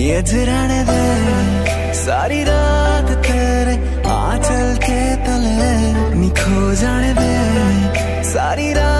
रहने दे सारी रात तेरे आंचल के तले नी खो जाने दे सारी रात